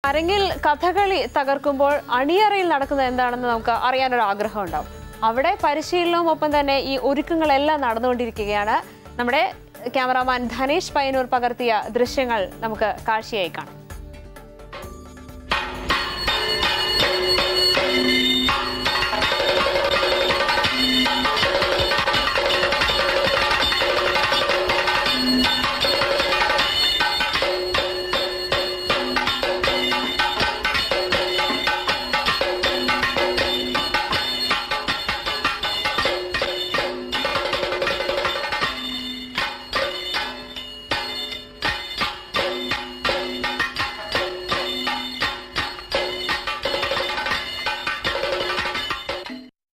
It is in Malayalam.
അരങ്ങിൽ കഥകളി തകർക്കുമ്പോൾ അണിയറയിൽ നടക്കുന്നത് എന്താണെന്ന് നമുക്ക് അറിയാനൊരു ആഗ്രഹം ഉണ്ടാവും. അവിടെ പരിശീലനവും ഒപ്പം തന്നെ ഈ ഒരുക്കങ്ങളെല്ലാം നടന്നുകൊണ്ടിരിക്കുകയാണ്. നമ്മുടെ ക്യാമറാമാൻ ധനേഷ് പയ്യന്നൂർ പകർത്തിയ ദൃശ്യങ്ങൾ നമുക്ക് കാഴ്ചയായി കാണാം.